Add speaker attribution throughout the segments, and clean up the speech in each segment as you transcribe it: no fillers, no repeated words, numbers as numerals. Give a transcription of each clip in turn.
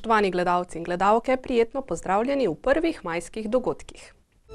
Speaker 1: Spoštovani gledalci in gledalke, prijetno pozdravljeni v prvih majskih dogodkih.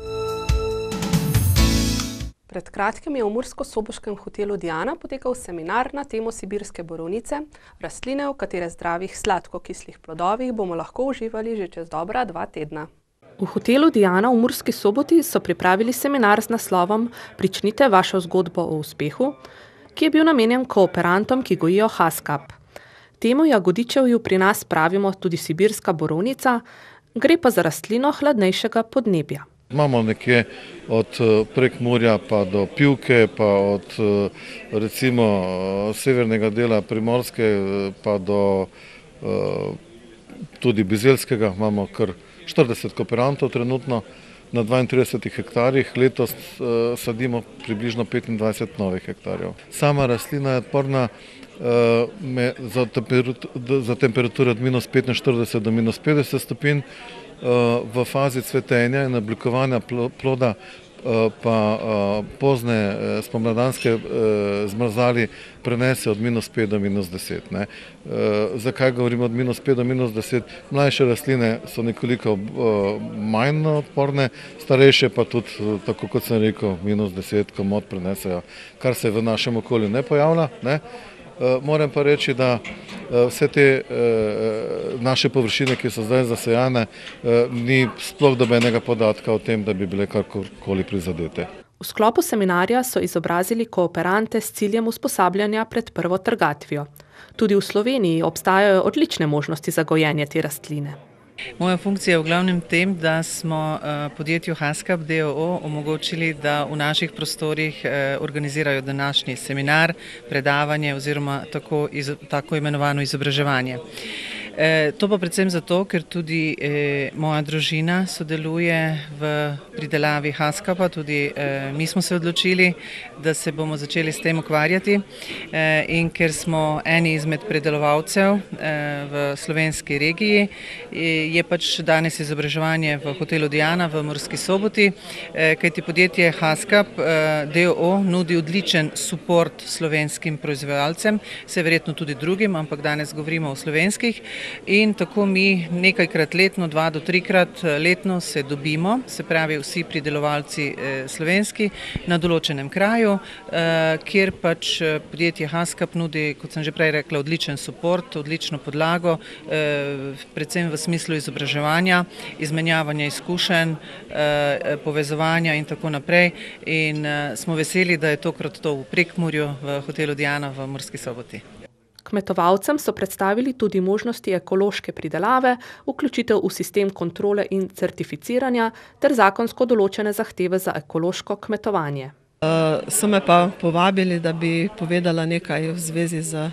Speaker 1: Pred kratkim je v murskosoboškem hotelu Diana potekal seminar na temo sibirske borovnice, rastline, v katere zdravih sladkokislih plodovih bomo lahko uživali že čez dobra 2 tedna. V hotelu Diana v Murski Soboti so pripravili seminar z naslovom Pričnite vašo zgodbo o uspehu, ki je bil namenjen kooperantom, ki gojijo haskap. Temu jagodičevju pri nas pravimo tudi sibirska borovnica, gre pa za rastlino hladnejšega podnebja.
Speaker 2: Imamo nekje od Prekmurja pa do Pivke, pa od recimo severnega dela Primorske pa do tudi Bizeljskega. Imamo kar 40 kooperantov trenutno na 32 hektarjih. Letos sadimo približno 25 novih hektarjev. Sama rastlina je odporna za temperature od -45 do -50 stopinj. V fazi cvetenja in oblikovanja ploda pa pozne spomladanske zmrzali prenese od -5 do -10. Zakaj govorimo od -5 do -10? Mlajše rastline so nekoliko manj odporne, starejše pa tudi, tako kot sem rekel, -10 komot prenesejo, kar se v našem okolju ne pojavlja. Moram pa reči, da vse te naše površine, ki so zdaj zasejane, ni sploh nobenega podatka o tem, da bi bile karkoli prizadete.
Speaker 1: V sklopu seminarja so izobrazili kooperante s ciljem usposabljanja pred prvo trgatvijo. Tudi v Sloveniji obstajajo odlične možnosti za gojenje te rastline.
Speaker 3: Moja funkcija je v glavnem tem, da smo podjetju Haskap d.o.o. omogočili, da v naših prostorih organizirajo današnji seminar, predavanje oziroma tako imenovano izobraževanje. To pa predvsem zato, ker tudi moja družina sodeluje v pridelavi haskapa, tudi mi smo se odločili, da se bomo začeli s tem ukvarjati in ker smo eni izmed predelovalcev v slovenski regiji, je pač danes izobraževanje v hotelu Diana v Murski Soboti, kajti podjetje Haskap d.o.o. nudi odličen suport slovenskim proizvajalcem, se verjetno tudi drugim, ampak danes govorimo o slovenskih. In tako mi nekajkrat letno, 2 do 3-krat letno se dobimo, se pravi vsi pridelovalci slovenski na določenem kraju, kjer pač podjetje Haskap nudi, kot sem že prej rekla, odličen suport, odlično podlago, predvsem v smislu izobraževanja, izmenjavanja izkušenj, povezovanja in tako naprej. In smo veseli, da je tokrat to v Prekmurju v hotelu Diana v Murski Soboti.
Speaker 1: Kmetovalcem so predstavili tudi možnosti ekološke pridelave, vključitev v sistem kontrole in certificiranja ter zakonsko določene zahteve za ekološko kmetovanje.
Speaker 4: So me pa povabili, da bi povedala nekaj v zvezi z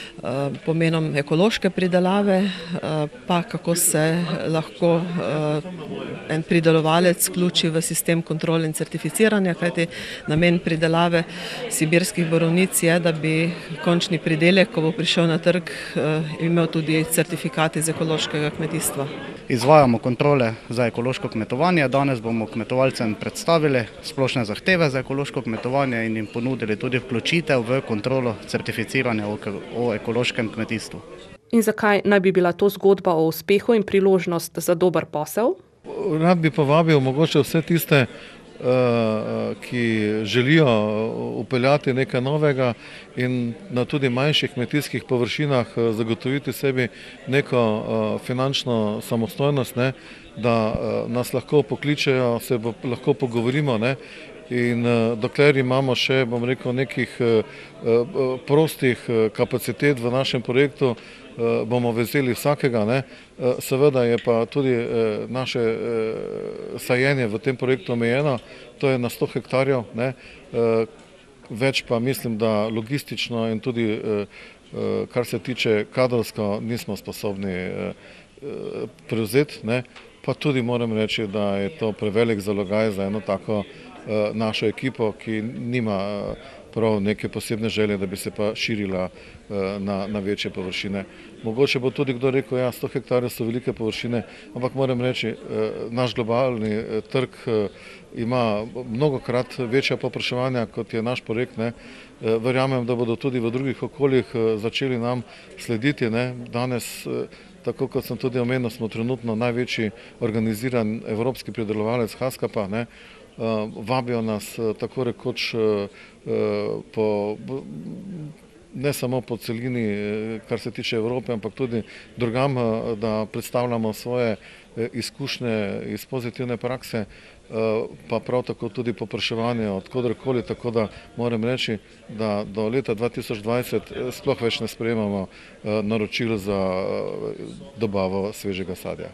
Speaker 4: pomenom ekološke pridelave, pa kako se lahko en pridelovalec vključi v sistem kontrole in certificiranja, kajti namen pridelave sibirskih borovnic je, da bi končni pridelek, ko bo prišel na trg, imel tudi certifikat iz ekološkega kmetijstva.
Speaker 5: Izvajamo kontrole za ekološko kmetovanje. Danes bomo kmetovalcem predstavili splošne zahteve za ekološko kmetovanje in jim ponudili tudi vključitev v kontrolo certificiranja o ekološkem kmetijstvu.
Speaker 1: In zakaj naj bi bila to zgodba o uspehu in priložnost za dober posel?
Speaker 2: Rad bi povabil mogoče vse tiste, ki želijo upeljati nekaj novega in na tudi manjših kmetijskih površinah zagotoviti sebi neko finančno samostojnost, da nas lahko pokličejo, se lahko pogovorimo. In dokler imamo še, bom rekel, nekih prostih kapacitet v našem projektu, bomo vezeli vsakega. Seveda je pa tudi naše sajenje v tem projektu omejeno, to je na 100 hektarjev, več pa mislim, da logistično in tudi kar se tiče kadrovsko nismo sposobni prevzeti, pa tudi moram reči, da je to prevelik zalogaj za eno tako našo ekipo, ki nima prav neke posebne želje, da bi se pa širila na večje površine. Mogoče bo tudi kdo rekel, ja, 100 hektarjev so velike površine, ampak moram reči, naš globalni trg ima mnogokrat večja povpraševanja, kot je naš projekt. Verjamem, da bodo tudi v drugih okoljih začeli nam slediti. Danes tako kot sem tudi omenil, smo trenutno največji organiziran evropski pridelovalec Haskapa, ne. Vabijo nas tako rekoč ne samo po celini, kar se tiče Evrope, ampak tudi drugam, da predstavljamo svoje izkušnje iz pozitivne prakse, pa prav tako tudi popraševanje od koderkoli, tako da moram reči, da do leta 2020 sploh več ne sprejemamo naročil za dobavo svežega sadja.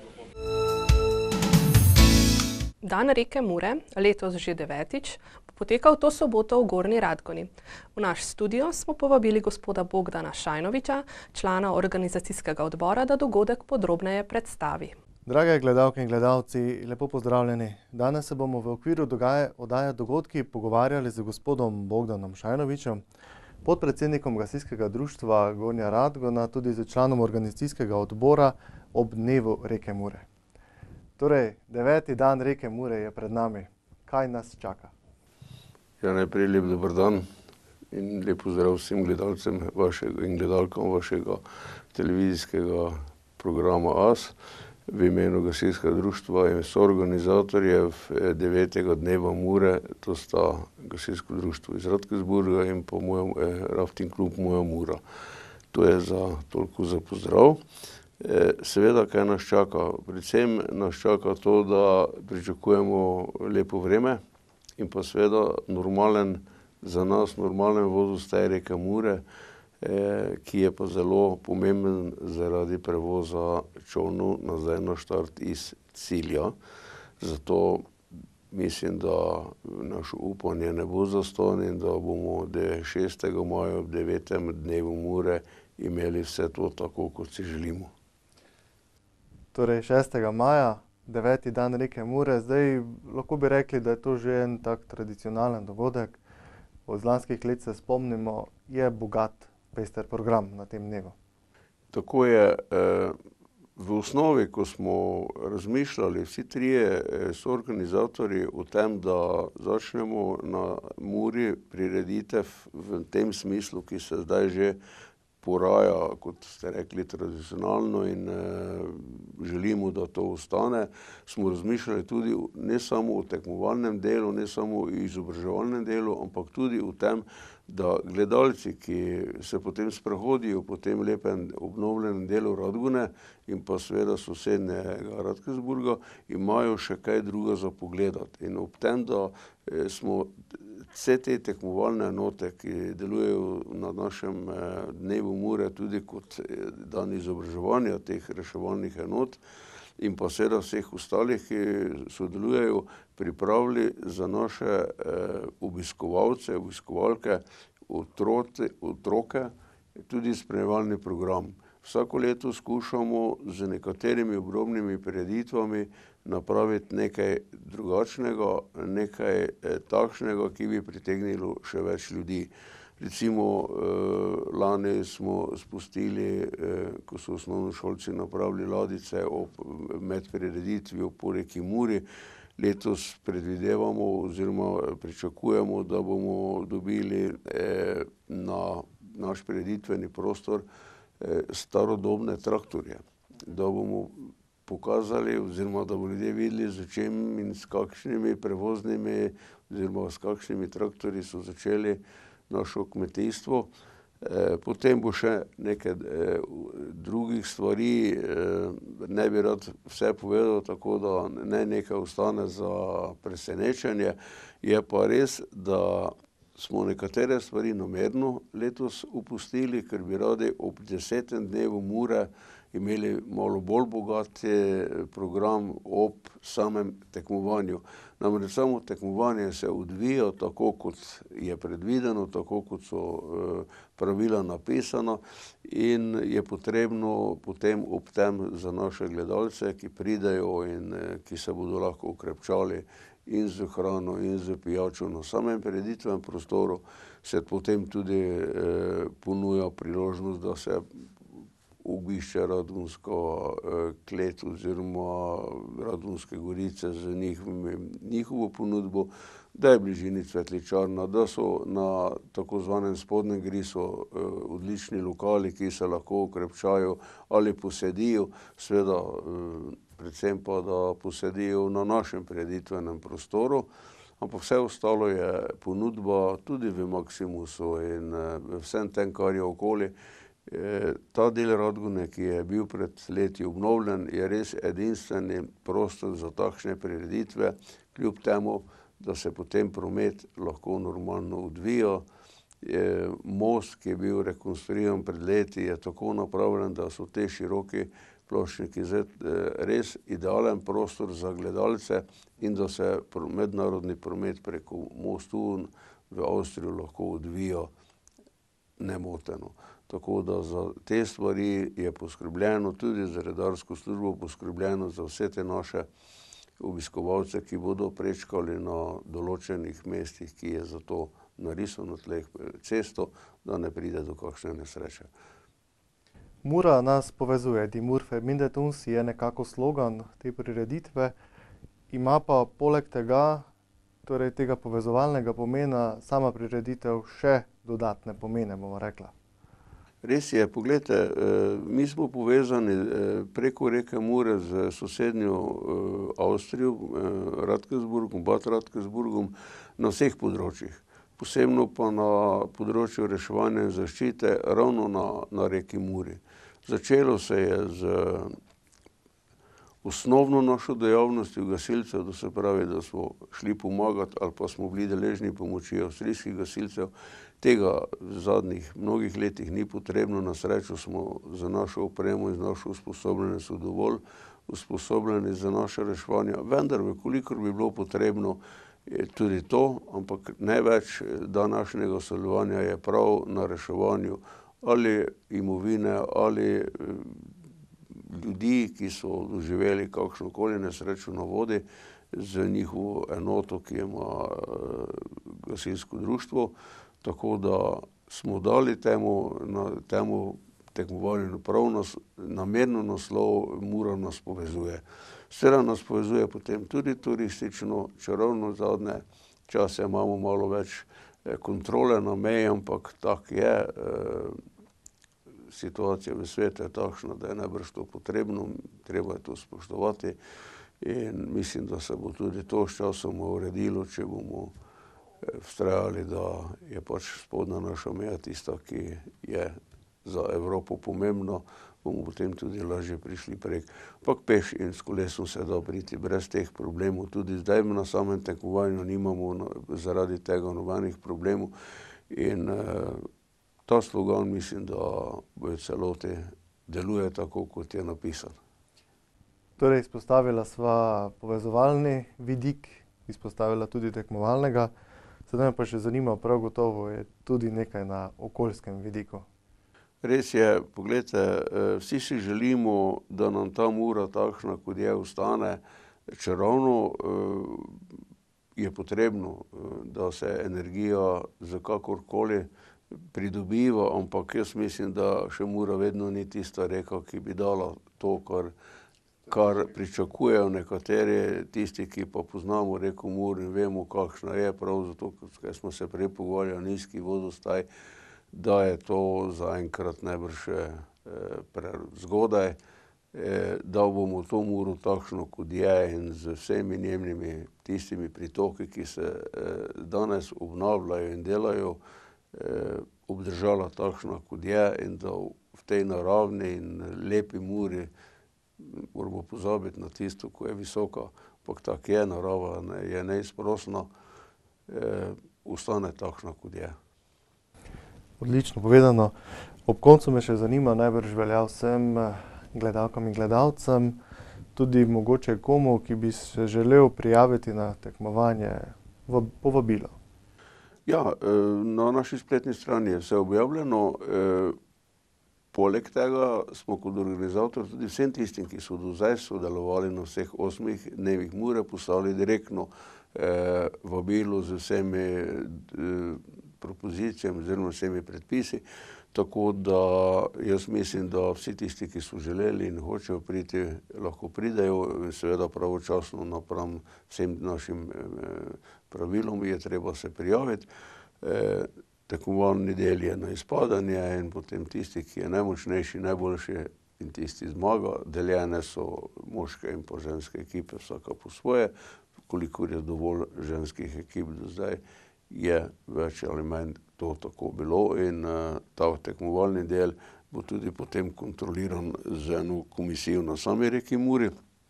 Speaker 1: Dan reke Mure, letos že 9., bo potekal to soboto v Gornji Radgoni. V naš studio smo povabili gospoda Bogdana Šajnoviča, člana organizacijskega odbora, da dogodek podrobneje predstavi.
Speaker 6: Drage gledalke in gledalci, lepo pozdravljeni. Danes se bomo v okviru oddaje Dogodki pogovarjali z gospodom Bogdanom Šajnovičem, podpredsednikom Gasilskega društva Gornja Radgona, tudi z članom organizacijskega odbora ob dnevu reke Mure. Torej, 9. dan reke Mure je pred nami. Kaj nas čaka?
Speaker 7: Ja, najprej lep dober dan in lep pozdrav vsem gledalcem in gledalkam vašega televizijskega programa AS. V imenu Gasilskega društva in soorganizatorjev 9. dneva Mure, to sta Gasilsko društvo iz Radkersburga in pa Rafting klub Moja Mura. To je toliko za pozdrav. Seveda, kaj nas čaka? Predvsem nas čaka to, da pričakujemo lepo vreme in pa seveda za nas normalen vodostaj reke Mure, ki je pa zelo pomemben zaradi prevoza čolnov nazaj na štart iz cilja. Zato mislim, da naše upanje ne bo zastonj in da bomo 6. maja ob 9. dnevu Mure imeli vse to tako, kot si želimo.
Speaker 6: Torej 6. maja, 9. dan reke Mure. Zdaj lahko bi rekli, da je to že en tak tradicionalen dogodek. Od lanskih let se spomnimo, je bogat pester program na tem dnevu.
Speaker 7: Tako je. V osnovi, ko smo razmišljali vsi trije soorganizatorji o tem, da začnemo na Muri prireditev v tem smislu, ki se zdaj že poraja, kot ste rekli, tradicionalno in želimo, da to ostane, smo razmišljali tudi ne samo o tekmovalnem delu, ne samo o izobraževalnem delu, ampak tudi o tem, da gledalci, ki se potem sprehodijo po tem lepem obnovljenem delu Radgone in pa seveda sosednjega Radkersburga, imajo še kaj druga za pogledati. In ob tem, da smo vse te tekmovalne enote, ki delujejo na našem dnevu Mure tudi kot dan izobraževanja teh reševalnih enot in pa seveda vseh ostalih, ki sodelujejo, pripravili za naše obiskovalce, obiskovalke, otroke tudi spremljevalni program. Vsako leto skušamo z nekaterimi obrobnimi prireditvami napraviti nekaj drugačnega, nekaj takšnega, ki bi pritegnilo še več ljudi. Recimo, lani smo spustili, ko so osnovnošolci napravili ladjice med prireditvijo po reki Muri. Letos predvidevamo oziroma pričakujemo, da bomo dobili na naš prireditveni prostor starodobne traktorje, da bomo pokazali oziroma da bodo ljudje videli, z čim in s kakšnimi prevoznimi oziroma s kakšnimi traktorji so začeli našo kmetijstvo. Potem bo še nekaj drugih stvari, ne bi rad vse povedal, tako da ne nekaj ostane za presenečenje. Je pa res, da smo nekatere stvari namerno letos opustili, ker bi radi ob 10. dnevu Mure imeli malo bolj bogat program ob samem tekmovanju. Namreč samo tekmovanje se odvija tako, kot je predvideno, tako, kot so pravila napisana in je potrebno potem ob tem za naše gledalce, ki pridejo in ki se bodo lahko okrepčali in z hrano in z pijačo na samem prireditvenem prostoru, se potem tudi ponuja priložnost, da se obišče Radgonsko klet oziroma Radgonske gorice z njihovo ponudbo, da je v bližini cvetličarna, da so na tako zvanem spodnjem Grisu odlični lokali, ki se lahko okrepčajo ali posedijo, seveda predvsem pa, da posedijo na našem prireditvenem prostoru, ampak vse ostalo je ponudba tudi v Maximusu in vsem tem, kar je okoli. Ta del Radgone, ki je bil pred leti obnovljen, je res edinstveni prostor za takšne prireditve, kljub temu, da se potem promet lahko normalno odvija. Most, ki je bil rekonstruiran pred leti, je tako napravljen, da so te široki pločniki res idealen prostor za gledalce in da se mednarodni promet preko mostu v Avstrijo lahko odvija nemoteno. Tako da za te stvari je poskrbljeno, tudi za redarsko službo poskrbljeno za vse te naše obiskovalce, ki bodo prečkali na določenih mestih, ki je za to narisano tleh cesto, da ne pride do kakšne nesreče.
Speaker 6: Mura nas povezuje, Die Mur verbindet uns je nekako slogan te prireditve, ima pa poleg tega, torej tega povezovalnega pomena, sama prireditev še dodatne pomene, bomo rekla.
Speaker 7: Res je, poglejte, mi smo povezani preko reke Mure z sosednjo Avstrijo, Radkersburgom, Bad Radkersburgom, na vseh področjih. Posebno pa na področju reševanja in zaščite ravno na reki Muri. Začelo se je z osnovno našo dejavnostjo gasilcev, to se pravi, da smo šli pomagati ali pa smo bili deležni pomoči avstrijskih gasilcev. Tega v zadnjih mnogih letih ni potrebno, na srečo smo za našo opremo in našo usposobljenost dovolj usposobljeni za naše reševanje, vendar kolikor bi bilo potrebno tudi to, ampak največ današnjega sodelovanja je prav na reševanju ali imovine ali ljudi, ki so doživeli kakšnokoli nesrečo na vodi z njihovo enoto, ki ima gasilsko društvo. Tako da smo dali temu tekmovanju prav namerno naslov Mura nas povezuje. Seveda nas povezuje potem tudi turistično, čeravno zadnje čase imamo malo več kontrole na meji, ampak tak je. Situacija v svetu je takšna, da je najbrž to potrebno, treba je to spoštovati in mislim, da se bo tudi to s časom uredilo, če bomo vztrajali, da je pač spodnja naša meja tista, ki je za Evropo pomembna, bomo potem tudi lažje prišli prek. Ampak peš in s kolesom se da priti brez teh problemov. Tudi zdaj na samem tekmovanju nimamo zaradi tega nobenih problemov in ta slogan mislim, da v celoti deluje tako, kot je napisan.
Speaker 6: Torej, izpostavila sva povezovalni vidik, izpostavila tudi tekmovalnega. Sedaj me pa še zanima, prav gotovo je tudi nekaj na okoljskem vidiku.
Speaker 7: Res je, poglejte, vsi si želimo, da nam ta Mura takšna, kot je, ostane, čeravno je potrebno, da se energija za kakorkoli pridobiva, ampak jaz mislim, da še Mura vedno ni tista reka, ki bi dala to, kar pričakujejo nekateri, tisti, ki pa poznamo reko Muro in vemo, kakšna je, prav zato, ker smo se prej pogovarjali, nizki vodostaj, da je to zaenkrat najbrž prezgodaj, da bomo to Muro takšno, kot je in z vsemi njenimi tistimi pritoki, ki se danes obnavljajo in delajo, obdržala takšna, kot je in da v tej naravni in lepi Muri moramo pozabiti na tisto, ko je visoka, ampak tak je, narava je neizprosna, ostane takšna, kot je.
Speaker 6: Odlično povedano. Ob koncu me še zanima, najbrž velja vsem gledalkam in gledalcem, tudi mogoče komu, ki bi se želel prijaviti na tekmovanje, povabilo.
Speaker 7: Ja, na naši spletni strani je vse objavljeno. Poleg tega smo kot organizator tudi vsem tistim, ki so do zdaj sodelovali na vseh 8 dnevih Mure, poslali direktno vabilo z vsemi propozicijami oziroma vsemi predpisi. Tako da jaz mislim, da vsi tisti, ki so želeli in hočejo priti, lahko pridejo in seveda pravočasno napram vsem našim pravilom je treba se prijaviti. Tekmovalni del je na izpadanje in potem tisti, ki je najmočnejši, najboljši in tisti zmaga. Deljene so moške in pa ženske ekipe, vsaka po svoje. Kolikor je dovolj ženskih ekip do zdaj, je več ali manj to tako bilo in ta tekmovalni del bo tudi potem kontroliran z eno komisijo na sami reki Muri.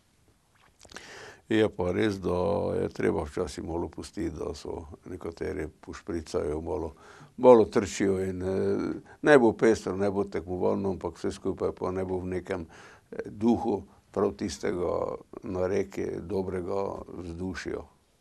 Speaker 7: Je pa res, da je treba včasih malo pustiti, da so nekateri pošpricajo, malo trčijo in ne bo pestro, ne bo tekmovalno, ampak vse skupaj pa ne bo v nekem duhu prav tistega na reki dobrega vzdušja.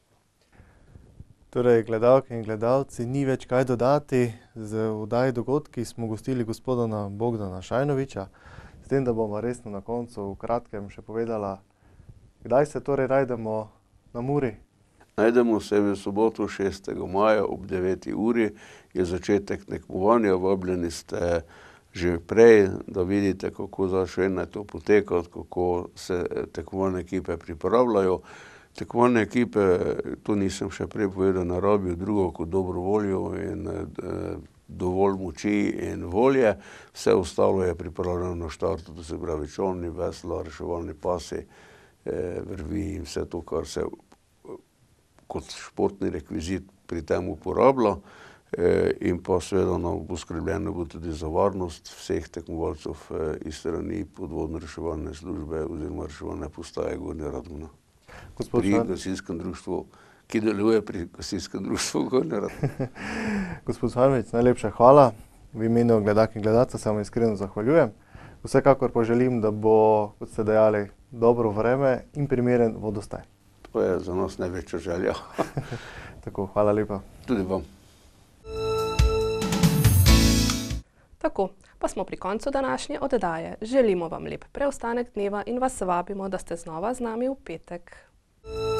Speaker 6: Torej, gledalke in gledalci, ni več kaj dodati. Z oddaji Dogodki smo gostili gospoda Bogdana Šajnoviča, s tem, da bomo resno na koncu v kratkem še povedala, kdaj se torej najdemo na Muri?
Speaker 7: Najdemo se v soboto 6. maja ob 9. uri, je začetek tekmovanja, vabljeni ste že prej, da vidite, kako začne to potekati, kako se tekmovalne ekipe pripravljajo. Tekmovalne ekipe, to nisem še prej povedal, ne rabijo drugo kot dobro voljo in dovolj moči in volje. Vse ostalo je pripravljeno na štartu, to se pravi čolni, vesla, reševalni pasi, vrvi in vse to, kar se kot športni rekvizit pri tem uporablja. In pa seveda bo skrbljeno bo tudi za varnost vseh tekmovalcev iz strani podvodno-reševalne službe oziroma reševalne postaje Gornja Radgona. Pri gasilskem društvu, ki deluje pri gasilskem društvu Gornja Radgona.
Speaker 6: Gospod Šajnovič, najlepša hvala. V imenu gledalk in gledalcev se vam iskreno zahvaljujem. Vsekakor pa želim, da bo, kot ste dejali, dobro vreme in primeren vodostaj.
Speaker 7: To je za nas največja želja.
Speaker 6: Tako, hvala lepa.
Speaker 7: Tudi vam.
Speaker 1: Tako, pa smo pri koncu današnje oddaje. Želimo vam lep preostanek dneva in vas vabimo, da ste znova z nami v petek.